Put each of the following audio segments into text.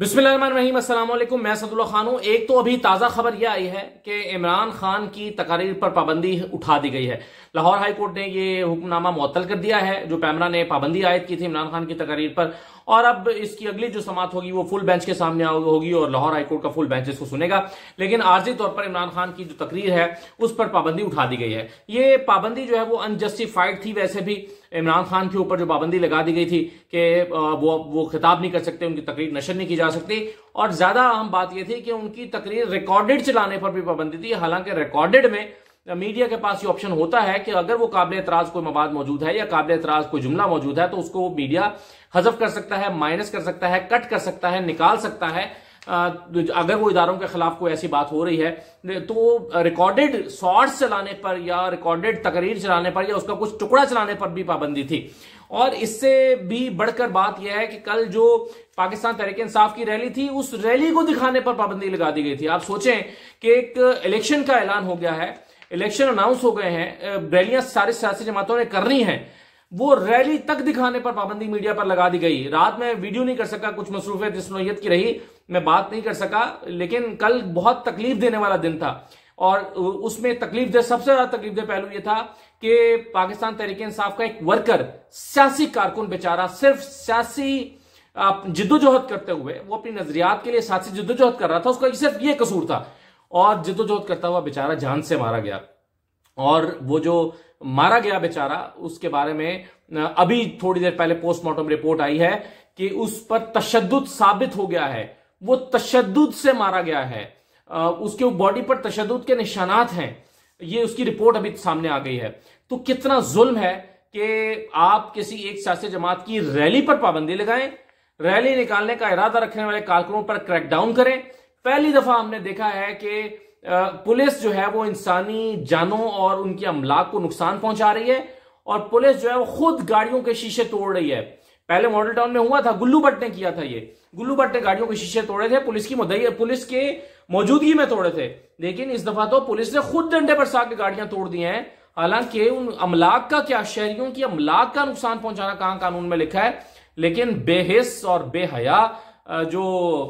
बिस्मिल्लाहिर्रहमानिर्रहीम, अस्सलाम वालेकुम। मैं सदुल्ला खान हूं। एक तो अभी ताजा खबर यह आई है कि इमरान खान की तकारीर पर पाबंदी उठा दी गई है। लाहौर हाई कोर्ट ने यह हुक्मनामा मुअत्तल कर दिया है जो पैमरा ने पाबंदी आयद की थी इमरान खान की तकारीर पर, और अब इसकी अगली जो समाअत होगी वो फुल बेंच के सामने होगी और लाहौर हाई कोर्ट का फुल बेंच इसको सुनेगा। लेकिन आर्जी तौर पर इमरान खान की जो तकरीर है उस पर पाबंदी उठा दी गई है। ये पाबंदी जो है वो अनजस्टिफाइड थी। वैसे भी इमरान खान के ऊपर जो पाबंदी लगा दी गई थी कि वो खिताब नहीं कर सकते, उनकी तकरीर नशर नहीं की जा सकती, और ज्यादा अहम बात यह थी कि उनकी तकरीर रिकॉर्डेड चलाने पर भी पाबंदी थी। हालांकि रिकॉर्डेड में मीडिया के पास ये ऑप्शन होता है कि अगर वो काबिल एतराज कोई मवाद मौजूद है या काबिल एतराज कोई जुमला मौजूद है तो उसको मीडिया हजफ कर सकता है, माइनस कर सकता है, कट कर सकता है, निकाल सकता है। अगर वो इदारों के खिलाफ कोई ऐसी बात हो रही है तो रिकॉर्डेड शॉर्ट्स चलाने पर या रिकॉर्डेड तकरीर चलाने पर या उसका कुछ टुकड़ा चलाने पर भी पाबंदी थी। और इससे भी बढ़कर बात यह है कि कल जो पाकिस्तान तहरीक इंसाफ की रैली थी उस रैली को दिखाने पर पाबंदी लगा दी गई थी। आप सोचें कि एक इलेक्शन का ऐलान हो गया है, इलेक्शन अनाउंस हो गए हैं, रैलियां सारी सियासी जमातों ने करनी है, वो रैली तक दिखाने पर पाबंदी मीडिया पर लगा दी गई। रात में वीडियो नहीं कर सका, कुछ मसरूफियत इस नौयत की रही, मैं बात नहीं कर सका, लेकिन कल बहुत तकलीफ देने वाला दिन था। और उसमें सबसे ज्यादा तकलीफ दे पहलू यह था कि पाकिस्तान तहरीक इंसाफ का एक वर्कर, सियासी कारकुन बेचारा, सिर्फ सियासी जिद्दोजहद करते हुए वो अपनी नजरियात के लिए सियासी जिद्दोजहद कर रहा था, उसका सिर्फ ये कसूर था, और जिद्दोजहद करता हुआ बेचारा जान से मारा गया। और वो जो मारा गया बेचारा, उसके बारे में अभी थोड़ी देर पहले पोस्टमार्टम रिपोर्ट आई है कि उस पर तशद्दुद साबित हो गया है, वो तशद्दुद से मारा गया है, उसके बॉडी पर तशद्दुद के निशानात हैं। ये उसकी रिपोर्ट अभी सामने आ गई है। तो कितना जुल्म है कि आप किसी एक सियासी जमात की रैली पर पाबंदी लगाएं, रैली निकालने का इरादा रखने वाले कारकुनों पर क्रैकडाउन करें। पहली दफा हमने देखा है कि पुलिस जो है वो इंसानी जानों और उनकी अमलाक को नुकसान पहुंचा रही है, और पुलिस जो है वो खुद गाड़ियों के शीशे तोड़ रही है। पहले मॉडल टाउन में हुआ था, गुल्लू भट्ट ने किया था, ये गुल्लू भट्ट ने गाड़ियों के शीशे तोड़े थे, पुलिस के मौजूदगी में तोड़े थे। लेकिन इस दफा तो पुलिस ने खुद डंडे बरसा के गाड़ियां तोड़ दी हैं। हालांकि उन अमलाक का क्या, शहरियों की अमलाक का नुकसान पहुंचाना कहां कानून में लिखा है, लेकिन बेहिस और बेहया जो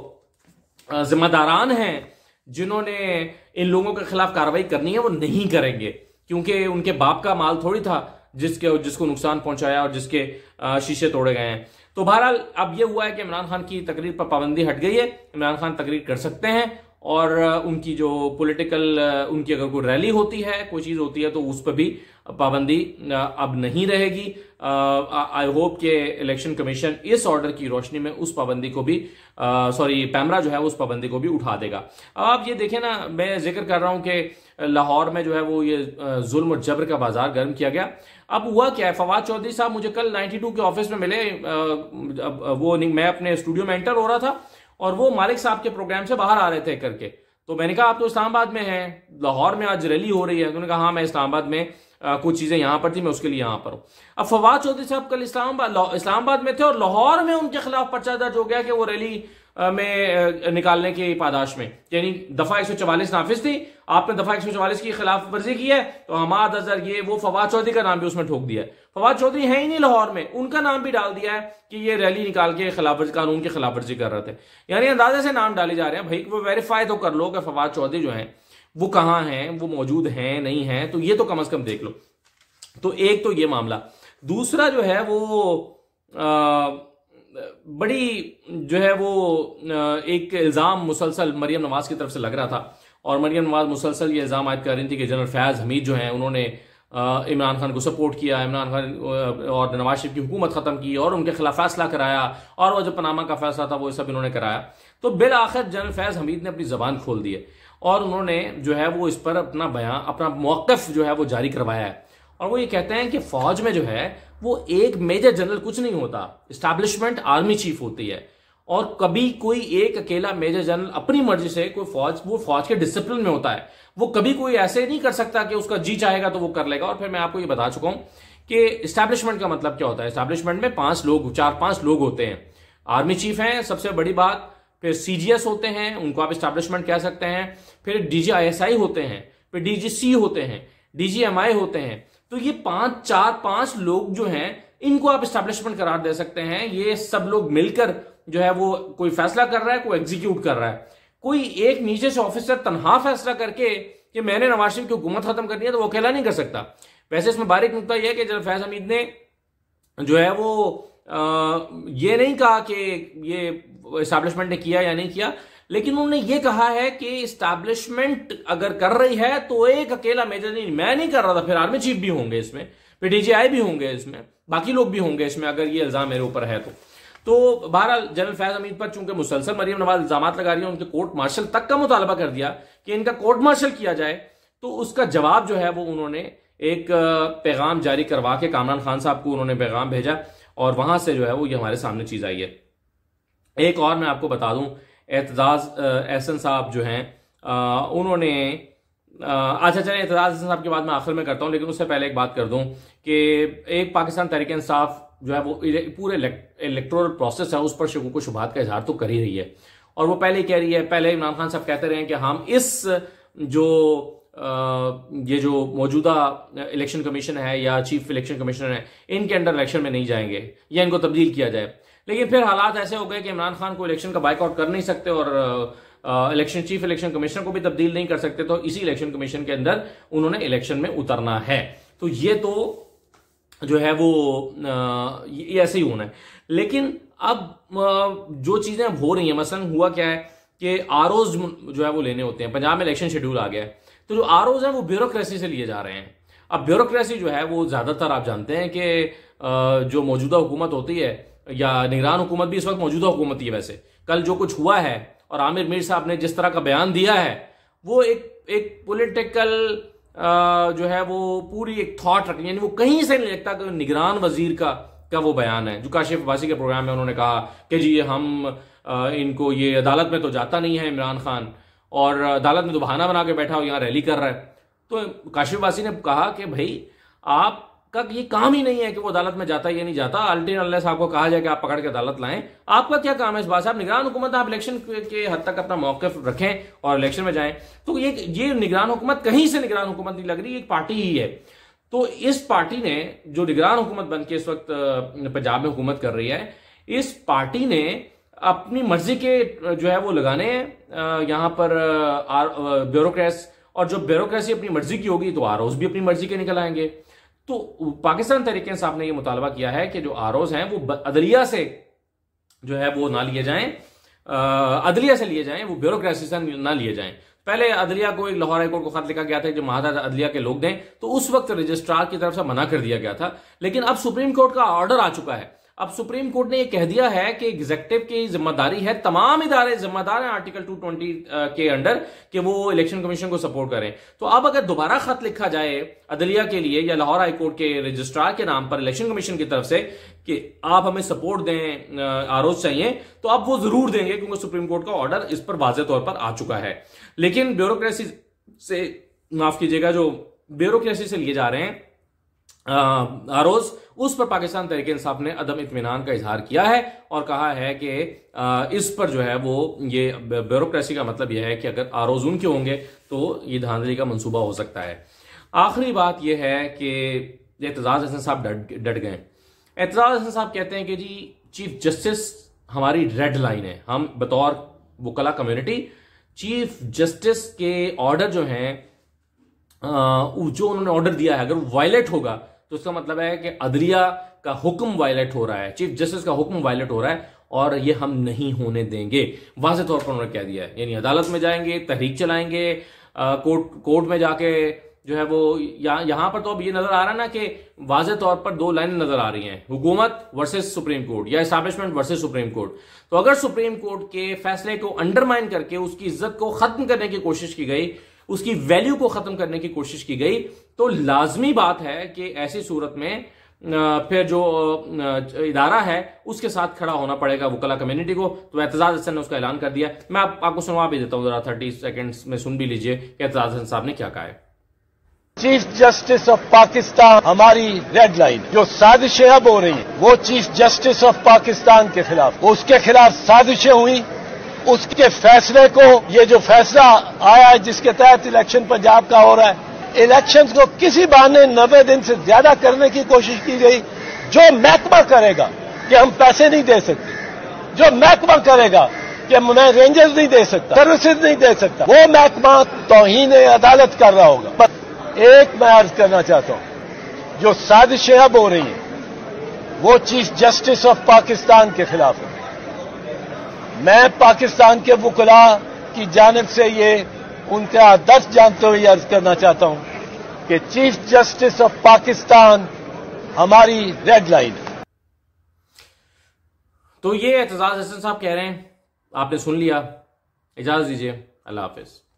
जिम्मेदारान हैं जिन्होंने इन लोगों के खिलाफ कार्रवाई करनी है वो नहीं करेंगे, क्योंकि उनके बाप का माल थोड़ी था जिसको नुकसान पहुंचाया और जिसके शीशे तोड़े गए हैं। तो बहरहाल अब यह हुआ है कि इमरान खान की तकरीर पर पाबंदी हट गई है। इमरान खान तकरीर कर सकते हैं, और उनकी जो पॉलिटिकल उनकी अगर कोई रैली होती है, कोई चीज होती है, तो उस पर भी पाबंदी अब नहीं रहेगी। आई होप कि इलेक्शन कमीशन इस ऑर्डर की रोशनी में उस पाबंदी को भी पैमरा जो है उस पाबंदी को भी उठा देगा। अब आप ये देखें ना, मैं जिक्र कर रहा हूं कि लाहौर में जो है वो ये जुल्म और जबर का बाजार गर्म किया गया। अब हुआ क्या है, फवाद चौधरी साहब मुझे कल 92 के ऑफिस में मिले। मैं अपने स्टूडियो में एंटर हो रहा था और वो मालिक साहब के प्रोग्राम से बाहर आ रहे थे करके। तो मैंने कहा आप तो इस्लामाबाद में हैं, लाहौर में आज रैली हो रही है। उन्होंने कहा हाँ, मैं इस्लामाबाद में कुछ चीजें यहां पर थी, मैं उसके लिए यहां पर हूं। अब फवाद चौधरी साहब कल इस्लामाबाद में थे और लाहौर में उनके खिलाफ पर्चा दर्ज हो गया कि वो रैली में निकालने की पादाश में, यानी दफा 144 नाफिज थी, आपने दफा 144 की खिलाफ वर्जी की है, तो हमाद अजहर ये वो फवाद चौधरी का नाम भी उसमें ठोक दिया है। फवाद चौधरी है ही नहीं लाहौर में, उनका नाम भी डाल दिया है कि ये रैली निकाल के कानून की खिलाफ वर्जी कर रहे थे। यानी अंदाजे से नाम डाले जा रहे हैं। भाई वो वेरीफाई तो कर लो कि फवाद चौधरी जो है वो कहां हैं, वो मौजूद हैं नहीं है, तो ये तो कम से कम देख लो। तो एक तो ये मामला। दूसरा जो है वो बड़ी जो है वो एक इल्जाम मुसलसल मरियम नवाज की तरफ से लग रहा था, और मरियम नवाज मुसलसल ये इल्जाम आयद कर रही थी कि जनरल फयाज हमीद जो हैं उन्होंने इमरान खान को सपोर्ट किया, इमरान खान और नवाज शरीफ की हुकूमत खत्म की और उनके खिलाफ फैसला कराया, और वो जो पनामा का फैसला था वो सब इन्होंने कराया। तो बिल आखिर जनरल फयाज हमीद ने अपनी जबान खोल दी है और उन्होंने जो है वो इस पर अपना बयान, अपना मौक़िफ़ जो है वो जारी करवाया है। और वो ये कहते हैं कि फौज में जो है वो एक मेजर जनरल कुछ नहीं होता, एस्टैब्लिशमेंट आर्मी चीफ होती है, और कभी कोई एक अकेला मेजर जनरल अपनी मर्जी से वो फौज के डिसिप्लिन में होता है। वो कभी कोई ऐसे नहीं कर सकता कि उसका जी चाहेगा तो वो कर लेगा। और फिर मैं आपको ये बता चुका हूं कि एस्टैब्लिशमेंट का मतलब क्या होता है। एस्टैब्लिशमेंट में 4-5 लोग होते हैं। आर्मी चीफ हैं सबसे बड़ी बात, फिर सीजीएस होते हैं, उनको आप एस्टैब्लिशमेंट कह सकते हैं, फिर डीजीआईएसआई होते हैं, फिर डीजीसी होते हैं, डीजीएमआई होते हैं। तो ये 5 लोग जो हैं इनको आप एस्टैब्लिशमेंट करार दे सकते हैं। ये सब लोग मिलकर जो है वो कोई फैसला कर रहा है, कोई एग्जीक्यूट कर रहा है। कोई एक नीचे से ऑफिसर तनहा फैसला करके कि मैंने नवाज शरीफ की हुकूमत खत्म करनी है तो वो अकेला नहीं कर सकता। वैसे इसमें बारीक नुकता यह है कि जनरल फैज हमीद ने जो है वो ये नहीं कहा कि ये एस्टैब्लिशमेंट ने किया या नहीं किया, लेकिन उन्होंने ये कहा है कि एस्टैब्लिशमेंट अगर कर रही है तो एक अकेला मेजर नहीं, मैं नहीं कर रहा था, फिर आर्मी चीफ भी होंगे इसमें, फिर डीजीआई भी होंगे इसमें, बाकी लोग भी होंगे इसमें अगर ये इल्जाम मेरे ऊपर है तो बहरहाल जनरल फैज हमीद पर चूंकि मुसलसल मरियम नवाज इल्जाम लगा रही है, उनके कोर्ट मार्शल तक का मुतालबा कर दिया कि इनका कोर्ट मार्शल किया जाए, तो उसका जवाब जो है वो उन्होंने एक पैगाम जारी करवा के कामरान खान साहब को उन्होंने पैगाम भेजा और वहां से जो है वो ये हमारे सामने चीज आई है। एक और मैं आपको बता दूं, एतजाज एहसन साहब जो हैं उन्होंने अच्छा चलिए एतजाज एहसन साहब की बात मैं आखिर में करता हूं, लेकिन उससे पहले एक बात कर दूं कि एक पाकिस्तान तहरीक इंसाफ जो है वो पूरे इलेक्टोरल प्रोसेस है उस पर शकूक व शुबहात का इजहार तो कर ही रही है, और वो पहले ही कह रही है, पहले इमरान खान साहब कहते रहे हैं कि हम इस ये जो मौजूदा इलेक्शन कमीशन है या चीफ इलेक्शन कमिश्नर है इनके अंडर इलेक्शन में नहीं जाएंगे या इनको तब्दील किया जाए, लेकिन फिर हालात ऐसे हो गए कि इमरान खान को इलेक्शन का बाइकआउट कर नहीं सकते और इलेक्शन चीफ इलेक्शन कमिश्नर को भी तब्दील नहीं कर सकते, तो इसी इलेक्शन कमीशन के अंदर उन्होंने इलेक्शन में उतरना है। तो ये तो जो है वो ये ऐसे ही होना है। लेकिन अब जो चीजें अब हो रही हैं, मसलन हुआ क्या है कि आरओज जो है वो लेने होते हैं, पंजाब में इलेक्शन शेड्यूल आ गया है, तो जो आरओज हैं वो ब्यूरोक्रेसी से लिए जा रहे हैं। अब ब्यूरोक्रेसी जो है वो ज्यादातर आप जानते हैं कि जो मौजूदा हुकूमत होती है या निगरान हुकूमत भी इस वक्त मौजूदा हुकूमत ही है, वैसे कल जो कुछ हुआ है और आमिर मीर साहब ने जिस तरह का बयान दिया है वो एक पॉलिटिकल जो है वो पूरी एक थॉट रखनी, यानी वो कहीं से नहीं लगता कि निगरान वजीर का वो बयान है जो काशिफ अब्बासी के प्रोग्राम में उन्होंने कहा कि जी हम इनको ये अदालत में तो जाता नहीं है इमरान खान, और अदालत में तो बहाना बना के बैठा हो यहाँ रैली कर रहा है। तो काशिफ अब्बासी ने कहा कि भाई आपका ये काम ही नहीं है कि वो अदालत में जाता या नहीं जाता, अल्टीन अल्लाह साहब को कहा जाए कि आप पकड़ के अदालत लाएं, आपका क्या काम है इस बात से, आप निगरान हुकूमत, आप इलेक्शन के हद तक अपना मौक़िफ़ रखें और इलेक्शन में जाएं। तो ये निगरान हुकूमत कहीं से निगरान हुकूमत नहीं लग रही, एक पार्टी ही है। तो इस पार्टी ने जो निगरान हुकूमत बन के इस वक्त पंजाब में हुकूमत कर रही है, इस पार्टी ने अपनी मर्जी के जो है वो लगाने हैं यहां पर ब्यूरोक्रेट्स, और जो ब्यूरोक्रेसी अपनी मर्जी की होगी तो आरओज भी अपनी मर्जी के निकल आएंगे। तो पाकिस्तान तहरीक इंसाफ ने यह मुतालबा किया है कि जो आरओज हैं वो अदलिया से जो है वो ना लिए जाएं, अदलिया से लिए जाएं, वो ब्यूरोक्रेसी से ना लिए जाएं। पहले अदलिया को एक लाहौर हाईकोर्ट को खत लिखा गया था जो महादार अदलिया के लोग दें, तो उस वक्त रजिस्ट्रार की तरफ से मना कर दिया गया था, लेकिन अब सुप्रीम कोर्ट का ऑर्डर आ चुका है। अब सुप्रीम कोर्ट ने यह कह दिया है कि एग्जीक्यूटिव की जिम्मेदारी है, तमाम इदारे जिम्मेदार हैं आर्टिकल 220 के अंडर कि वो इलेक्शन कमीशन को सपोर्ट करें। तो अब अगर दोबारा खत लिखा जाए अदलिया के लिए या लाहौर हाईकोर्ट के रजिस्ट्रार के नाम पर इलेक्शन कमीशन की तरफ से कि आप हमें सपोर्ट दें, आरोज चाहिए, तो अब वो जरूर देंगे क्योंकि सुप्रीम कोर्ट का ऑर्डर इस पर वाज़ेह तौर पर आ चुका है। लेकिन ब्यूरोक्रेसी से, माफ कीजिएगा, जो ब्यूरोक्रेसी से लिए जा रहे हैं आरोज, उस पर पाकिस्तान तहरीक इंसाफ ने अदम इत्मीनान का इजहार किया है और कहा है कि इस पर जो है वो ये ब्यूरोक्रेसी का मतलब यह है कि अगर आरोज उनके होंगे तो ये धांधली का मंसूबा हो सकता है। आखिरी बात यह है कि एतजाज हसन साहब डट गए। एतजाज हसन साहब कहते हैं कि जी चीफ जस्टिस हमारी रेड लाइन है, हम बतौर वकला कम्युनिटी चीफ जस्टिस के ऑर्डर जो हैं जो उन्होंने ऑर्डर दिया है अगर वो वायलेट होगा तो इसका मतलब है कि अदलिया का हुक्म वायलेट हो रहा है, चीफ जस्टिस का हुक्म वायलेट हो रहा है और ये हम नहीं होने देंगे। वाज़ेह तौर पर उन्होंने कह दिया है, यानी अदालत में जाएंगे, तहरीक चलाएंगे, कोर्ट में जाके जो है वो यहां पर तो अब ये नजर आ रहा है ना कि वाज़ेह तौर पर दो लाइनें नजर आ रही हैं, हुकूमत वर्सेस सुप्रीम कोर्ट या एस्टैब्लिशमेंट वर्सेस सुप्रीम कोर्ट। तो अगर सुप्रीम कोर्ट के फैसले को अंडरमाइन करके उसकी इज्जत को खत्म करने की कोशिश की गई, उसकी वैल्यू को खत्म करने की कोशिश की गई, तो लाजमी बात है कि ऐसी सूरत में फिर जो इदारा है उसके साथ खड़ा होना पड़ेगा वकला कम्युनिटी को। तो एतजाज हसन ने उसका ऐलान कर दिया। मैं आपको सुनवा भी देता हूं, जरा 30 सेकंड्स में सुन भी लीजिए कि एतजाज हसन साहब ने क्या कहा है। चीफ जस्टिस ऑफ पाकिस्तान हमारी रेड लाइन, जो साजिशें अब हो रही हैं वो चीफ जस्टिस ऑफ पाकिस्तान के खिलाफ, उसके खिलाफ साजिशें हुई, उसके फैसले को, ये जो फैसला आया है जिसके तहत इलेक्शन पंजाब का हो रहा है, इलेक्शंस को किसी बहाने 90 दिन से ज्यादा करने की कोशिश की गई। जो महकमा करेगा कि हम पैसे नहीं दे सकते, जो महकमा करेगा कि मैं रेंजर्स नहीं दे सकता, सर्विसेज नहीं दे सकता, वो महकमा तौहीन अदालत कर रहा होगा। बस एक मैं अर्ज करना चाहता हूं, जो साजिशें अब हो रही हैं वो चीफ जस्टिस ऑफ पाकिस्तान के खिलाफ है। मैं पाकिस्तान के वुकला की जानिब से ये उनका दर्द जानते हुए अर्ज करना चाहता हूं कि चीफ जस्टिस ऑफ पाकिस्तान हमारी रेड लाइन है। तो ये एतजाज हसन साहब कह रहे हैं, आपने सुन लिया। इजाजत दीजिए, अल्लाह हाफिज।